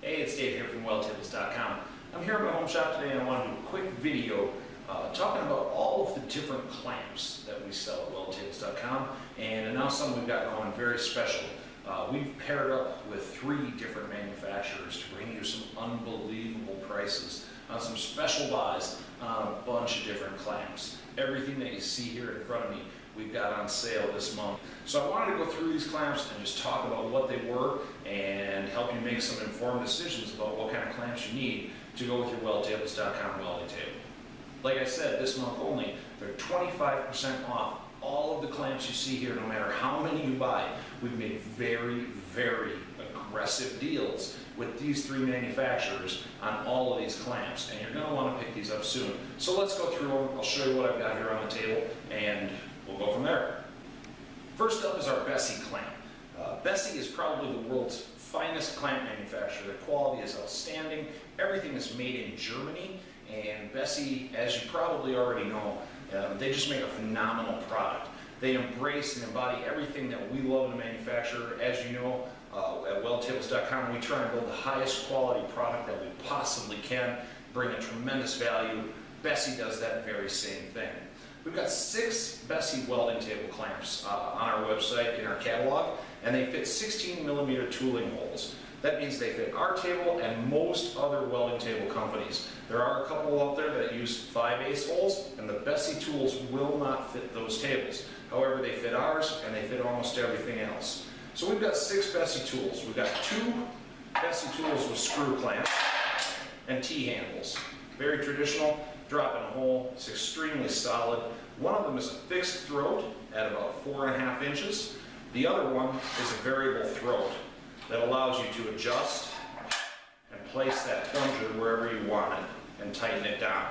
Hey, it's Dave here from WeldTables.com. I'm here at my home shop today and I want to do a quick video talking about all of the different clamps that we sell at WeldTables.com and announce something we've got going very special. We've paired up with 3 different manufacturers to bring you some unbelievable prices on some special buys on a bunch of different clamps. Everything that you see here in front of me, we've got on sale this month. So I wanted to go through these clamps and just talk about what they were and help you make some informed decisions about what kind of clamps you need to go with your WeldTables.com welding table. Like I said, this month only, they're 25% off all of the clamps you see here, no matter how many you buy. We've made very, very aggressive deals with these 3 manufacturers on all of these clamps, and you're going to want to pick these up soon. So let's go through them. I'll show you what I've got here on the table, and we'll go from there. First up is our Bessey clamp. Bessey is probably the world's finest clamp manufacturer. The quality is outstanding. Everything is made in Germany, and Bessey, as you probably already know, they just make a phenomenal product. They embrace and embody everything that we love in a manufacturer. As you know, at WeldTables.com, we try and build the highest quality product that we possibly can, bring a tremendous value. Bessey does that very same thing. We've got 6 Bessey welding table clamps on our website in our catalog, and they fit 16mm tooling holes. That means they fit our table and most other welding table companies. There are a couple out there that use 5/8 holes, and the Bessey tools will not fit those tables. However, they fit ours, and they fit almost everything else. So we've got 6 Bessey tools. We've got 2 Bessey tools with screw clamps and T-handles. Very traditional, drop in a hole, it's extremely solid. One of them is a fixed throat at about 4.5 inches. The other one is a variable throat that allows you to adjust and place that plunger wherever you want it and tighten it down.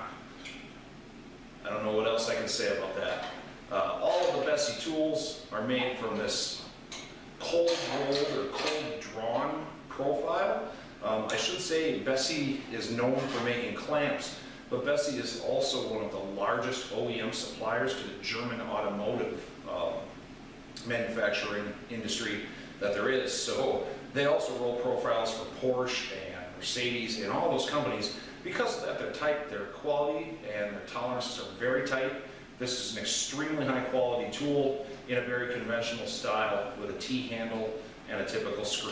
I don't know what else I can say about that. All of the Bessey tools are made from this cold rolled or cold drawn profile. I should say Bessey is known for making clamps, but Bessey is also one of the largest OEM suppliers to the German automotive manufacturing industry that there is. So they also roll profiles for Porsche and Mercedes and all those companies. Because of that, they're tight, their quality and their tolerances are very tight. This is an extremely high quality tool in a very conventional style with a T-handle and a typical screw.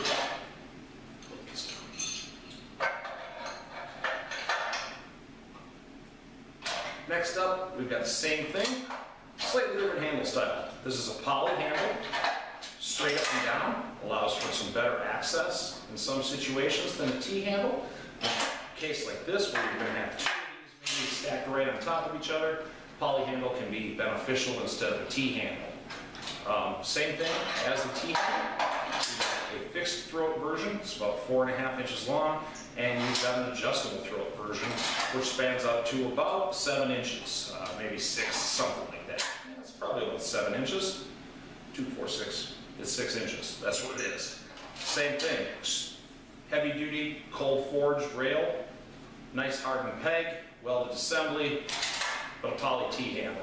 Next up, we've got the same thing, slightly different handle style. This is a poly handle, straight up and down, allows for some better access in some situations than a T-handle. In a case like this, where you're going to have 2 of these maybe stacked right on top of each other, poly handle can be beneficial instead of a T-handle. Same thing as the T-handle. You've got a fixed throat version, it's about 4.5 inches long, and you've got an adjustable throat version, which spans out to about 7 inches, maybe 6, something like that. It's probably about 7 inches. 2, 4, 6. It's 6 inches. That's what it is. Same thing. Heavy duty, cold forged rail, nice hardened peg, welded assembly, but a poly T-handle.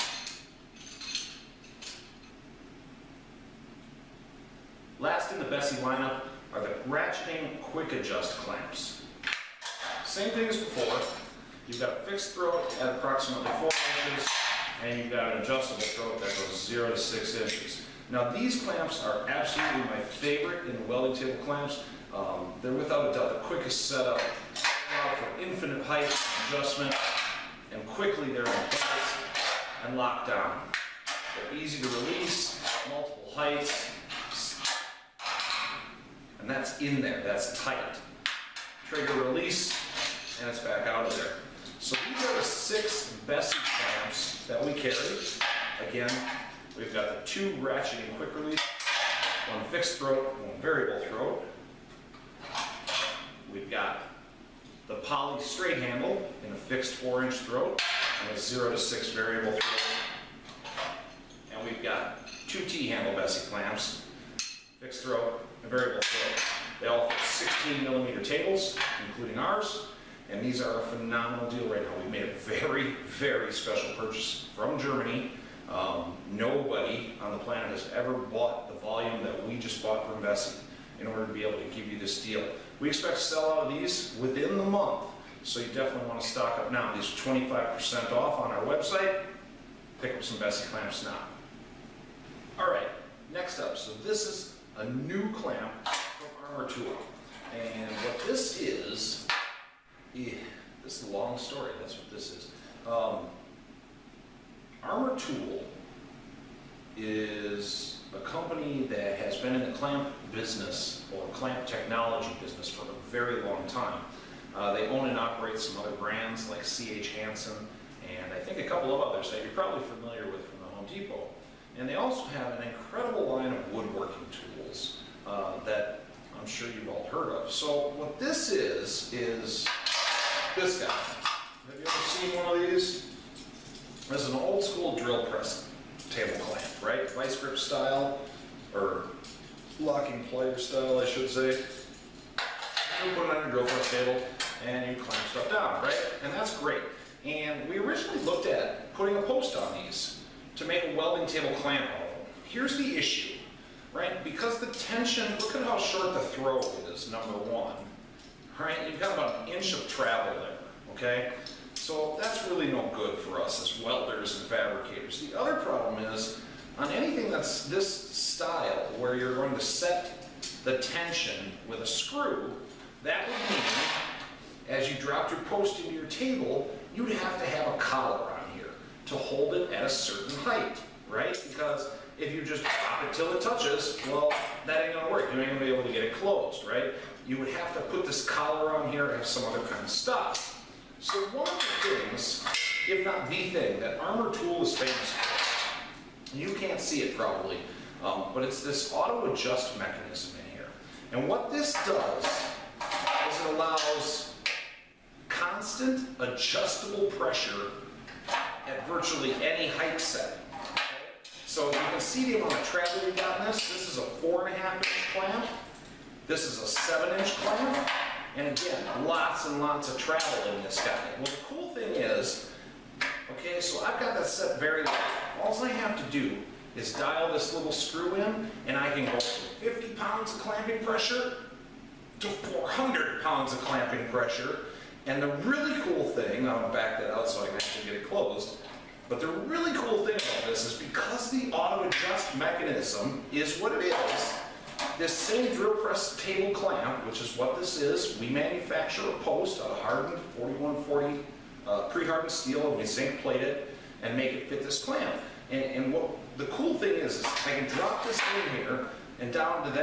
Last in the Bessey lineup are the ratcheting quick adjust clamps. Same thing as before. You've got a fixed throat at approximately 4 inches, and you've got an adjustable throat that goes 0 to 6 inches. Now these clamps are absolutely my favorite in the welding table clamps. They're without a doubt the quickest setup, allow for infinite height adjustment, and quickly they're in place and locked down. They're easy to release, multiple heights, and that's in there, that's tight. Trigger release, and it's back out of there. So these are the 6 Bessey clamps that we carry. Again, we've got the 2 ratcheting quick release, 1 fixed throat, 1 variable throat. We've got the poly straight handle in a fixed 4-inch throat and a 0 to 6 variable throat. And we've got 2 T-handle Bessey clamps, fixed throat and variable throat. They all fit 16mm tables, including ours. And these are a phenomenal deal right now. We've made a very, very special purchase from Germany. Nobody on the planet has ever bought the volume that we just bought from Bessey in order to be able to give you this deal. We expect to sell out of these within the month, so you definitely want to stock up now. These are 25% off on our website. Pick up some Bessey clamps now. All right, next up, so this is a new clamp from Armor Tool. And what this is a long story, that's what this is. Armor Tool is a company that has been in the clamp business or clamp technology business for a very long time. They own and operate some other brands like C.H. Hansen and I think a couple of others that you're probably familiar with from the Home Depot. And they also have an incredible line of woodworking tools that I'm sure you've all heard of. So what this is this guy. Have you ever seen one of these? This is an old school drill press table clamp, right? Vice grip style, or locking plier style, I should say. You put it on your drill press table and you clamp stuff down, right? And that's great. And we originally looked at putting a post on these to make a welding table clamp out of them. Here's the issue, right? Because the tension, look at how short the throw is, number one, right? You've got about an inch of travel there, okay? So that's really no good for us as welders and fabricators. The other problem is, on anything that's this style, where you're going to set the tension with a screw, that would mean, as you drop your post into your table, you'd have to have a collar on here to hold it at a certain height, right? Because if you just drop it till it touches, well, that ain't gonna work. You ain't gonna be able to get it closed, right? You would have to put this collar on here and some other kind of stuff. So one of the things, if not the thing, that Armor Tool is famous for, you can't see it probably, but it's this auto adjust mechanism in here. And what this does is it allows constant adjustable pressure at virtually any height setting. So you can see the amount of travel we've got in this. This is a 4.5-inch clamp. This is a 7-inch clamp. And again, lots and lots of travel in this guy. Well, the cool thing is, okay, so I've got that set very low. All I have to do is dial this little screw in, and I can go from 50 pounds of clamping pressure to 400 pounds of clamping pressure. And the really cool thing, I'm gonna back that out so I can actually get it closed, but the really cool thing about this is because the auto adjust mechanism is what it is, this same drill press table clamp, which is what this is, we manufacture a post out of hardened 4140 pre-hardened steel, and we zinc plate it and make it fit this clamp. And what the cool thing is I can drop this in here and down to there,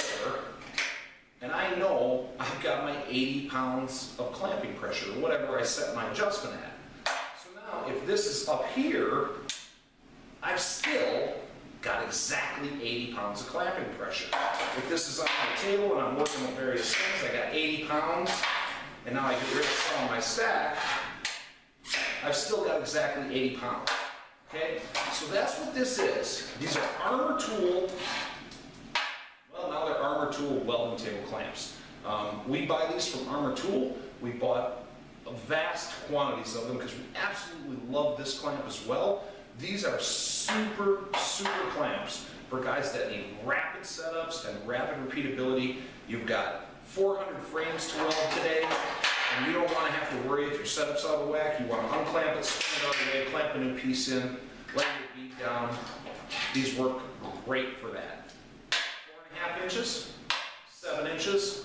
and I know I've got my 80 pounds of clamping pressure, or whatever I set my adjustment at. So now, if this is up here, I've still got exactly 80 pounds of clamping pressure. If this is on my table and I'm working with various things, I got 80 pounds, and now I get rid of some of my stack, I've still got exactly 80 pounds. Okay? So that's what this is. These are Armor Tool, well, now they're Armor Tool welding table clamps. We buy these from Armor Tool. We bought vast quantities of them because we absolutely love this clamp as well. These are super, super clamps for guys that need rapid setups and rapid repeatability. You've got 400 frames to weld today, and you don't want to have to worry if your setup's out of whack. You want to unclamp it, swing it out of the way, clamp a new piece in, let it beat down. These work great for that. 4.5 inches, 7 inches.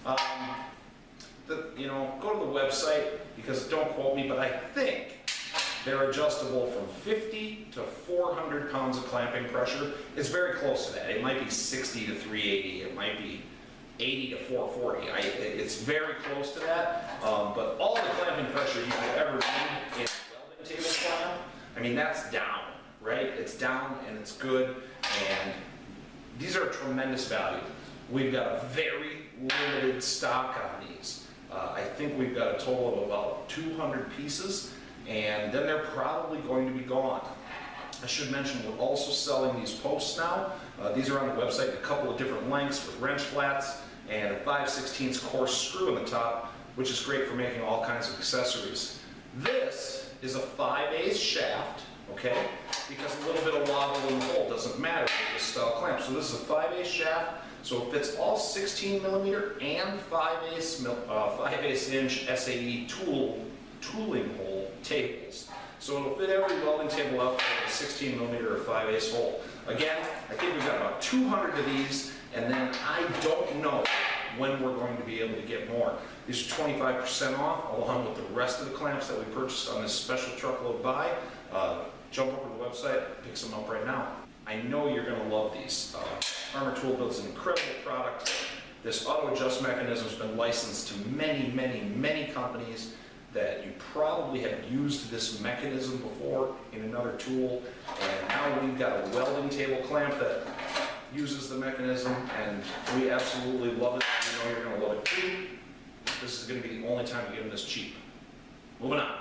Go to the website, because don't quote me, but I think they're adjustable from 50 to 400 pounds of clamping pressure. It's very close to that. It might be 60 to 380. It might be 80 to 440. It's very close to that. But all the clamping pressure you could ever need in a welding table clamp, I mean, that's down, right? It's down and it's good. And these are a tremendous value. We've got a very limited stock on these. I think we've got a total of about 200 pieces, and then they're probably going to be gone. I should mention we're also selling these posts now. These are on the website in a couple of different lengths with wrench flats and a 5/16 coarse screw in the top, which is great for making all kinds of accessories. This is a 5/8 shaft, okay? because a little bit of wobble in the hole doesn't matter with this style clamp. So this is a 5/8 shaft, so it fits all 16 millimeter and 5/8 inch SAE tooling hole tables. So it'll fit every welding table out with a 16 millimeter or 5/8 hole. Again, I think we've got about 200 of these, and then I don't know when we're going to be able to get more. These are 25% off, along with the rest of the clamps that we purchased on this special truckload buy. Jump over to the website, pick some up right now. I know you're going to love these. Armor Tool builds an incredible product. This auto adjust mechanism has been licensed to many, many, many companies that you probably have used this mechanism before in another tool. And now we've got a welding table clamp that uses the mechanism, and we absolutely love it. You know you're going to love it too. This is going to be the only time you get them this cheap. Moving on.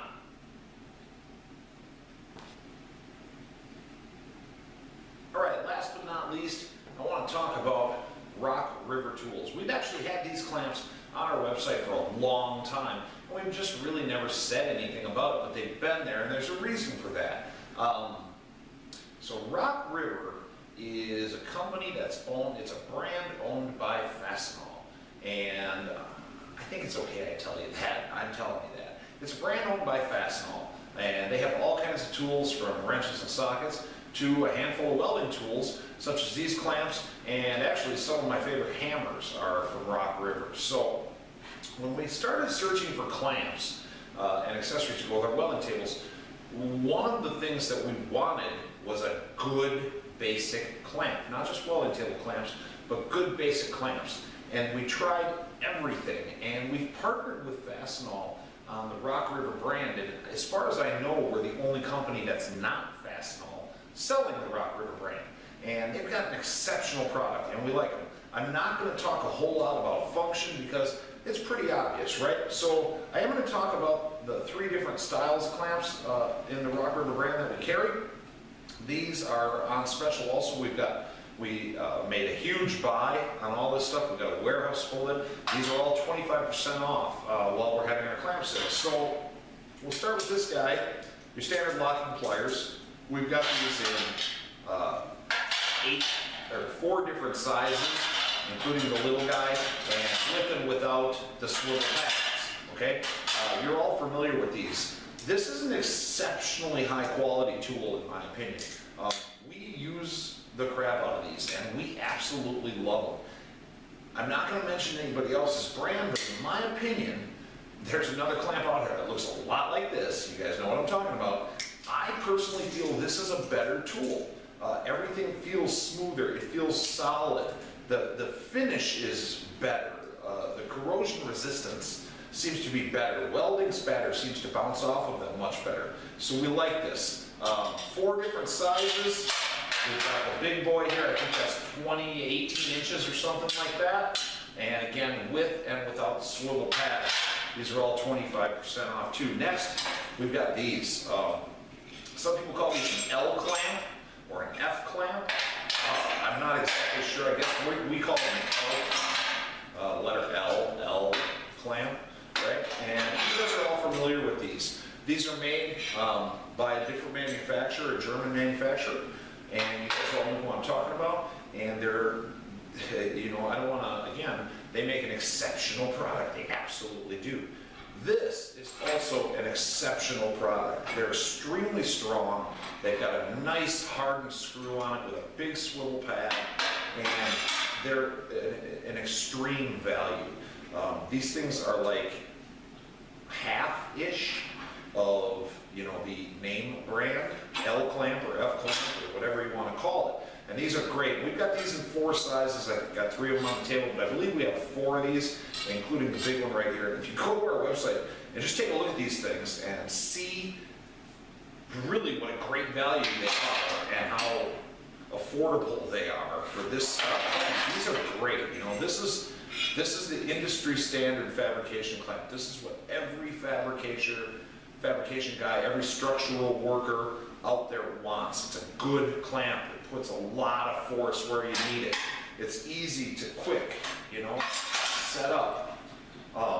All right, last but not least, I want to talk about Rock River tools. We've actually had these clamps on our website for a long time, and we've just really never said anything about it, but they've been there, and there's a reason for that. So Rock River is a company that's owned, it's a brand owned by Fastenal, and I think it's okay I tell you that, I'm telling you that. It's a brand owned by Fastenal, and they have all kinds of tools from wrenches and sockets to a handful of welding tools, such as these clamps, and actually some of my favorite hammers are from Rock River. So when we started searching for clamps and accessories to go with our welding tables, one of the things that we wanted was a good basic clamp, not just welding table clamps, but good basic clamps. And we tried everything, and we've partnered with Fastenal on the Rock River brand, and as far as I know, we're the only company that's not Fastenal selling the Rock River brand. And they've got an exceptional product, and we like them. I'm not going to talk a whole lot about function because it's pretty obvious, right? So I am going to talk about the 3 different styles of clamps in the Rock River brand that we carry. These are on special also. We made a huge buy on all this stuff. We've got a warehouse full of it. These are all 25% off while we're having our clamp sale. So we'll start with this guy, your standard locking pliers. We've got these in 4 different sizes, including the little guy, and with and without the swivel pads, okay? You're all familiar with these. This is an exceptionally high quality tool in my opinion. We use the crap out of these, and we absolutely love them. I'm not going to mention anybody else's brand, but in my opinion, there's another clamp out here that looks a lot like this. You guys know what I'm talking about. I personally feel this is a better tool. Everything feels smoother, it feels solid. The finish is better. The corrosion resistance seems to be better. Welding spatter seems to bounce off of them much better. So we like this. 4 different sizes. We've got the big boy here, I think that's 18 inches or something like that. And again, with and without the swivel pad. These are all 25% off too. Next, we've got these. Some people call these an L clamp or an F clamp. I'm not exactly sure. I guess we call them an L, letter L clamp, right? And you guys are all familiar with these. These are made by a different manufacturer, a German manufacturer, and you guys all know who I'm talking about. And they're, you know, I don't want to, again, they make an exceptional product. They absolutely do. This is also an exceptional product. They're extremely strong. They've got a nice hardened screw on it with a big swivel pad, and they're an extreme value. These things are like half-ish of, you know, the name brand, L clamp or F clamp or whatever you want to call it. And these are great. We've got these in 4 sizes. I've got 3 of them on the table, but I believe we have 4 of these, including the big one right here. If you go to our website and just take a look at these things and see really what a great value they are and how affordable they are for this stuff. These are great. You know, this is the industry standard fabrication clamp. This is what every fabrication guy, every structural worker out there wants. It's a good clamp. It puts a lot of force where you need it. It's easy to quick, you know, set up.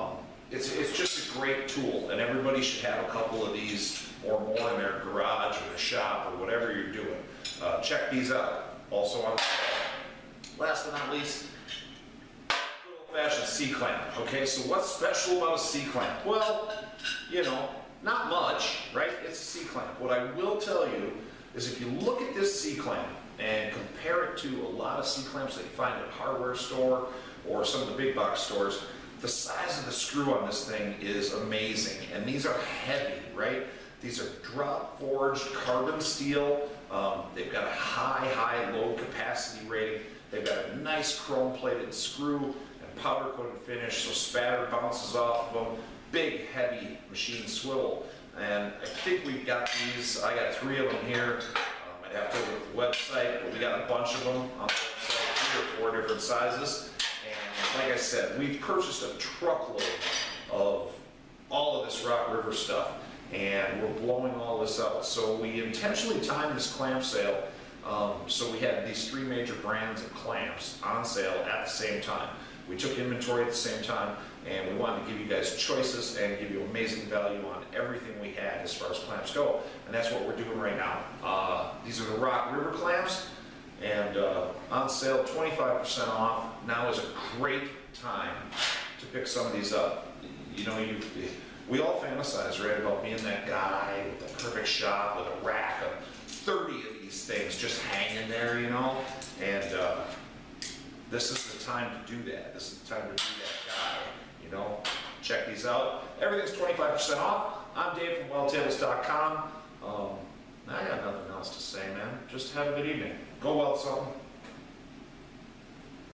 it's just a great tool, and everybody should have a couple of these or more in their garage or their shop or whatever you're doing. Check these out. Also on sale. Last but not least, good old-fashioned C-clamp. Okay, so what's special about a C-clamp? Well, you know, not much, right? It's a C-clamp. What I will tell you is if you look at this C-clamp and compare it to a lot of C-clamps that you find at a hardware store or some of the big box stores, the size of the screw on this thing is amazing. And these are heavy, right? These are drop forged carbon steel. They've got a high load capacity rating. They've got a nice chrome plated screw and powder coated finish, so spatter bounces off of them. Big, heavy machine swivel. And I think we've got these, I got 3 of them here. I'd have to look at the website, but we got a bunch of them on the website, 3 or 4 different sizes. And like I said, we've purchased a truckload of all of this Rock River stuff, and we're blowing all this out. So we intentionally timed this clamp sale, so we had these 3 major brands of clamps on sale at the same time. We took inventory at the same time, and we wanted to give you guys choices and give you amazing value on everything we had as far as clamps go. And that's what we're doing right now. These are the Rock River clamps, and on sale, 25% off. Now is a great time to pick some of these up. You know, we all fantasize, right, about being that guy with the perfect shop with a rack of 30 of these things just hanging there, you know, and this is the time to do that. This is the time to be that guy, you know. Check these out. Everything's 25% off. I'm Dave from WeldTables.com. I got nothing else to say, man. Just have a good evening. Go weld something.